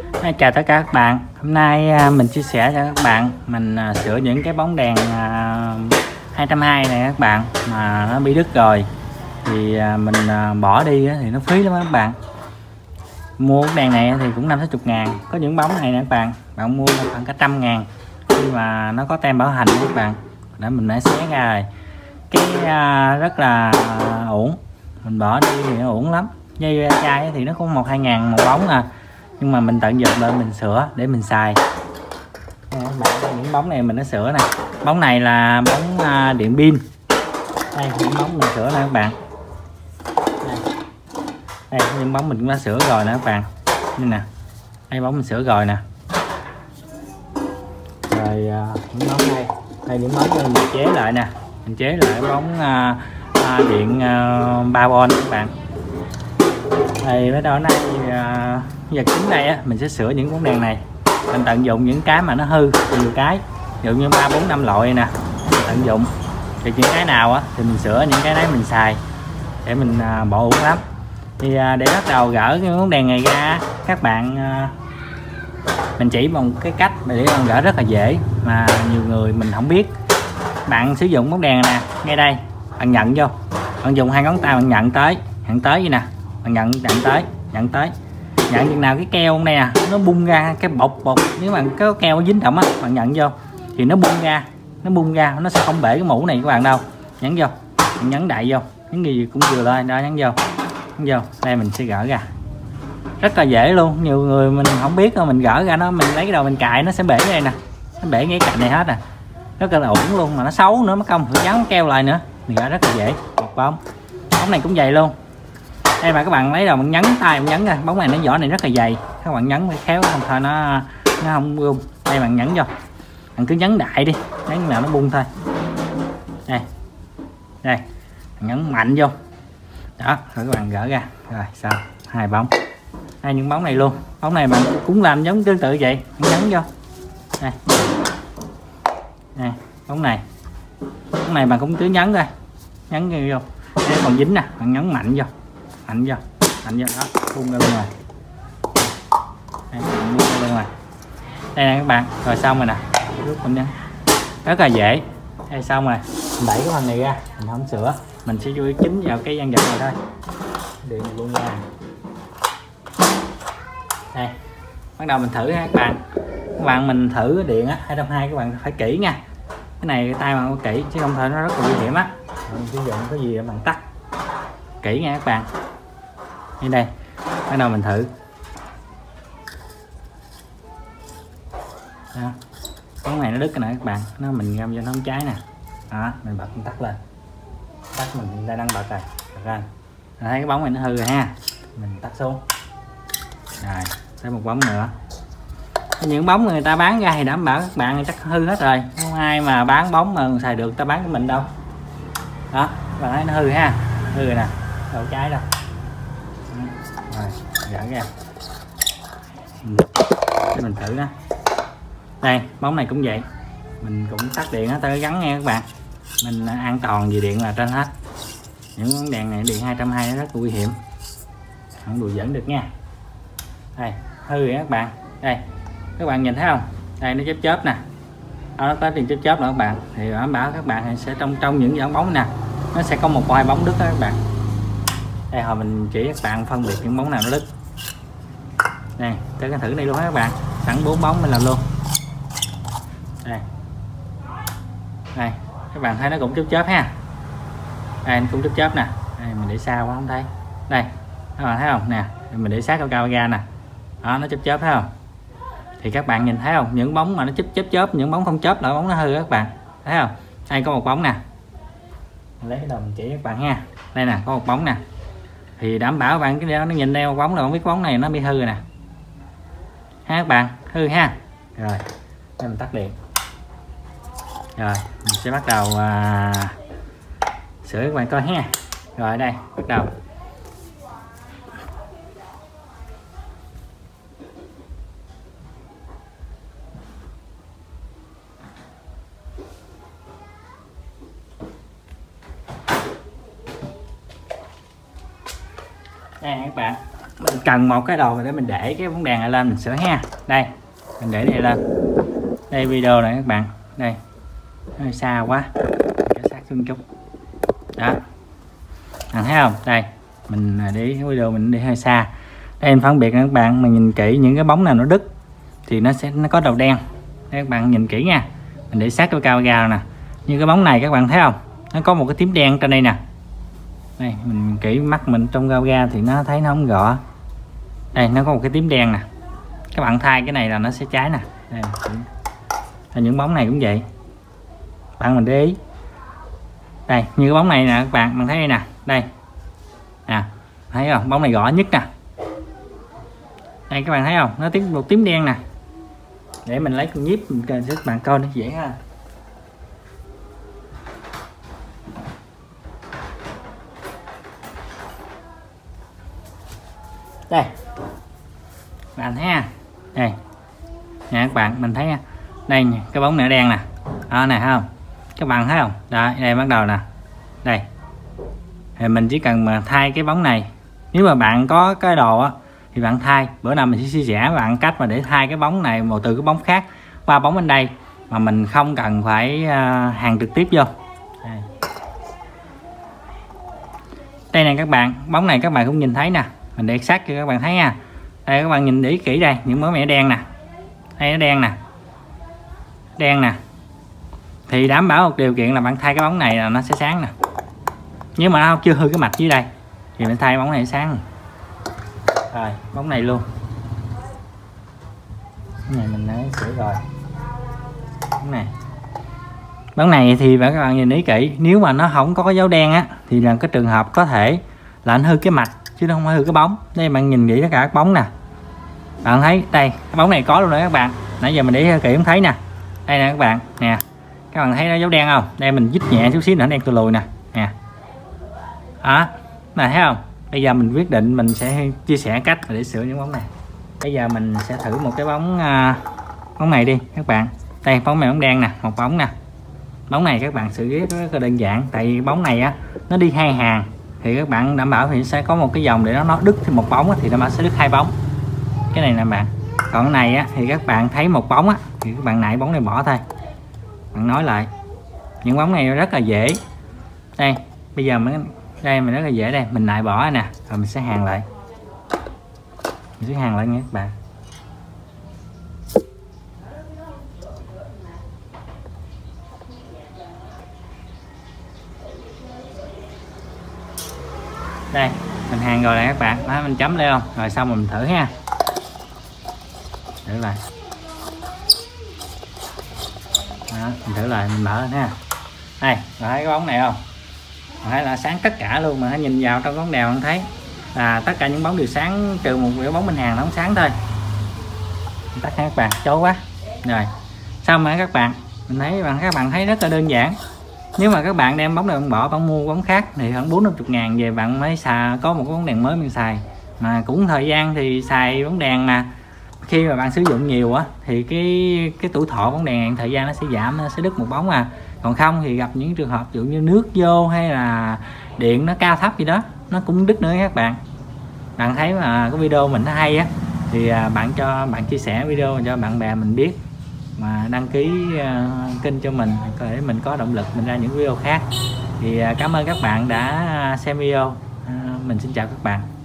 Chào tất cả các bạn. Hôm nay mình chia sẻ cho các bạn mình sửa những cái bóng đèn 220 này các bạn, mà nó bị đứt rồi thì mình bỏ đi thì nó phí lắm các bạn. Mua bóng đèn này thì cũng 50-60 ngàn. Có những bóng này nè các bạn mua khoảng cả 100.000 khi mà nó có tem bảo hành các bạn. Để mình đã xé ra rồi cái rất là uổng, mình bỏ đi thì nó uổng lắm. Dây chai thì nó cũng 1-2 ngàn một bóng à, nhưng mà mình tận dụng lên mình sửa để mình xài. Những bóng này mình đã sửa nè, bóng này là bóng điện pin. Đây những bóng mình sửa nè các bạn, đây những bóng mình cũng đã sửa rồi nè các bạn, như nè, đây bóng mình sửa rồi nè. Rồi những bóng đây những bóng mình chế lại nè, mình chế lại bóng điện 3V các bạn. Thì với đó này giờ chính đây á, mình sẽ sửa những bóng đèn này. Mình tận dụng những cái mà nó hư nhiều cái, ví dụ như 3, 4, 5 loại nè, tận dụng thì những cái nào á thì mình sửa, những cái đấy mình xài để mình bỏ uổng lắm. Thì để bắt đầu gỡ cái bóng đèn này ra các bạn, mình chỉ một cái cách để gỡ rất là dễ mà nhiều người mình không biết. Bạn sử dụng bóng đèn nè, ngay đây bạn nhận vô, bạn dùng 2 ngón tay bạn nhận tới vậy nè, bạn nhận tới nhận chừng nào cái keo này nè nó bung ra cái bột, nếu mà cái keo dính đậm á bạn nhận vô thì nó bung ra nó sẽ không bể cái mũ này các bạn đâu. Nhấn vô, bạn nhấn đại vô, nhấn gì cũng vừa thôi đó, nhấn vô đây mình sẽ gỡ ra rất là dễ luôn. Nhiều người mình không biết rồi mình gỡ ra nó, mình lấy cái đầu mình cài nó sẽ bể đây nè, nó bể cái cạnh này hết à, rất là ổn luôn, mà nó xấu nữa mất công phải dán keo lại nữa. Mình gỡ rất là dễ. Một bóng này cũng vậy luôn. Đây mà các bạn lấy đầu bạn nhấn tay, bạn nhấn ra bóng này nó vỏ này rất là dày, các bạn nhấn phải khéo không thôi nó không bung. Đây bạn nhấn vô, bạn cứ nhấn đại đi, nhấn nào nó bung thôi. Đây bạn nhấn mạnh vô đó, rồi các bạn gỡ ra rồi sao 2 bóng. Đây những bóng này luôn, bóng này bạn cũng làm giống tương tự vậy, bạn nhấn vô đây bóng này bạn cũng cứ nhấn coi, nhấn vô đây còn dính nè, bạn nhấn mạnh vô đó, bung ra bên ngoài đây, bung ra bên ngoài đây nè các bạn. Rồi xong rồi nè, rút mình nhấn rất là dễ. Đây xong rồi mình đẩy cái phần này ra, mình không sửa, mình sẽ chui chính vào cái gian vật này thôi, điện này bung ra. Đây bắt đầu mình thử ha các bạn mình thử điện á 220 các bạn phải kỹ nha, cái này tay bạn phải kỹ chứ không thôi nó rất là nguy hiểm á. Mình sử dụng cái gì bạn tắt kỹ nha các bạn. Như đây bắt đầu mình thử đó. Bóng này nó đứt cái này các bạn, nó mình ngâm cho nó không cháy nè đó, mình bật công tắc lên, tắt mình đang bật rồi ra, thấy cái bóng này nó hư rồi ha, mình tắt xuống rồi tới một bóng nữa. Những bóng người ta bán ra thì đảm bảo các bạn chắc hư hết rồi, không ai mà bán bóng mà xài được ta bán cho mình đâu đó. Bạn thấy nó hư ha, hư rồi nè, đâu cháy đâu. Rồi gỡ ra để mình thử đó. Đây bóng này cũng vậy, mình cũng tắt điện nó tới gắn nghe các bạn, mình an toàn về điện là trên hết. Những bóng đèn này điện 220 nó rất là nguy hiểm, không đùa giỡn được nha. Đây hư rồi các bạn, đây các bạn nhìn thấy không, đây nó chớp nè, nó tới tiền chớp nữa các bạn, thì đảm bảo các bạn sẽ trong những dạng bóng nè nó sẽ có một vài bóng đứt đó các bạn. Đây hồi mình chỉ các bạn phân biệt những bóng nào nó đứt. Đây tới cái thử này luôn các bạn, sẵn 4 bóng mình làm luôn. Đây các bạn thấy nó cũng chớp ha, đây nó cũng chớp nè, đây mình để xa quá không thấy, đây các bạn thấy không nè, mình để sát cao ra nè đó, nó chớp thấy không. Thì các bạn nhìn thấy không, những bóng mà nó chớp những bóng không chớp là bóng nó hư các bạn thấy không. Đây có một bóng nè, mình lấy cái đầu mình chỉ các bạn ha, đây nè có một bóng nè, thì đảm bảo bạn cái đó nó nhìn đây một bóng là không biết bóng này nó bị hư rồi nè ha các bạn, hư ha. Rồi đây mình tắt điện rồi mình sẽ bắt đầu sửa các bạn coi ha. Rồi đây bắt đầu đây các bạn, mình cần một cái đồ để mình để cái bóng đèn này lên mình sửa ha. Đây mình để này lên, đây video này các bạn, đây hơi xa quá, để sát xuống chút đó, bạn thấy không? Đây mình để video mình đi hơi xa, đây em phân biệt các bạn, mình nhìn kỹ những cái bóng nào nó đứt thì nó có đầu đen. Đây các bạn nhìn kỹ nha, mình để sát cái cao gà nè, như cái bóng này các bạn thấy không, nó có một cái tím đen trên đây nè. Đây mình kỹ mắt mình trong cao ga thì nó thấy nó không rõ, đây nó có một cái tím đen nè, các bạn thay cái này là nó sẽ cháy nè. Đây, những bóng này cũng vậy, bạn mình để ý, đây như cái bóng này nè các bạn thấy đây nè, đây nè, thấy không, bóng này rõ nhất nè, đây các bạn thấy không, nó một tím đen nè. Để mình lấy con nhíp mình cho các bạn coi nó dễ ha. Đây bạn thấy ha, đây nè các bạn, mình thấy đây cái bóng này đen nè, đó này thấy không, các bạn thấy không, đây bắt đầu nè, đây thì mình chỉ cần mà thay cái bóng này. Nếu mà bạn có cái đồ á thì bạn thay, bữa nào mình sẽ chia sẻ với bạn cách mà để thay cái bóng này một từ cái bóng khác qua bóng bên đây mà mình không cần phải hàng trực tiếp vô. Đây này các bạn, bóng này các bạn cũng nhìn thấy nè, mình để sát cho các bạn thấy nha. Đây các bạn nhìn để ý kỹ đây, những bóng mẹ đen nè, đây nó đen nè, đen nè, thì đảm bảo một điều kiện là bạn thay cái bóng này là nó sẽ sáng nè. Nếu mà nó chưa hư cái mạch dưới đây thì mình thay bóng này sáng rồi, bóng này luôn, cái này mình đã sửa rồi. Bóng này thì các bạn nhìn ý kỹ, nếu mà nó không có cái dấu đen á thì là cái trường hợp có thể là anh hư cái mạch chứ nó không phải hư cái bóng. Đây bạn nhìn kỹ tất cả các bóng nè, bạn thấy đây cái bóng này có luôn đấy các bạn, nãy giờ mình để kỹ không thấy nè, đây nè các bạn nè, các bạn thấy nó dấu đen không, đây mình dít nhẹ chút xíu nữa đen từ lùi nè, nè đó này thấy không. Bây giờ mình quyết định mình sẽ chia sẻ cách để sửa những bóng này. Bây giờ mình sẽ thử một cái bóng bóng này đi các bạn, đây bóng này bóng đen nè, một bóng nè. Bóng này các bạn xử lý rất là đơn giản, tại vì bóng này á nó đi hai hàng thì các bạn đảm bảo thì sẽ có một cái dòng để nó đứt thì một bóng á, thì nó sẽ đứt hai bóng, cái này nè bạn. Còn cái này á thì các bạn thấy một bóng á thì các bạn nại bóng này bỏ thôi, bạn nói lại. Những bóng này rất là dễ, đây bây giờ đây mình rất là dễ, đây mình nại bỏ nè, rồi mình sẽ hàn lại, mình sẽ hàn lại nha các bạn. Đây mình hàn rồi này các bạn, đó, mình chấm lên không, rồi xong mình thử ha, thử lại đó, mình thử lại mình mở lên ha. Đây rồi thấy cái bóng này không, mình thấy là sáng tất cả luôn, mà hãy nhìn vào trong bóng đèn mình thấy là tất cả những bóng đều sáng trừ một cái bóng bên hàng nó không sáng thôi. Mình tắt các bạn, chối quá. Rồi xong rồi các bạn, mình thấy các bạn thấy rất là đơn giản. Nếu mà các bạn đem bóng này bạn bỏ, bạn mua bóng khác thì khoảng 40-50 ngàn về bạn mới có một cái bóng đèn mới mình xài. Mà cũng thời gian thì xài bóng đèn mà khi mà bạn sử dụng nhiều á thì cái tuổi thọ bóng đèn thời gian nó sẽ giảm, nó sẽ đứt một bóng à. Còn không thì gặp những trường hợp ví dụ như nước vô hay là điện nó cao thấp gì đó nó cũng đứt nữa các bạn. Bạn thấy mà cái video mình nó hay á thì bạn chia sẻ video cho bạn bè mình biết, mà đăng ký kênh cho mình để mình có động lực mình ra những video khác. Thì cảm ơn các bạn đã xem video, mình xin chào các bạn.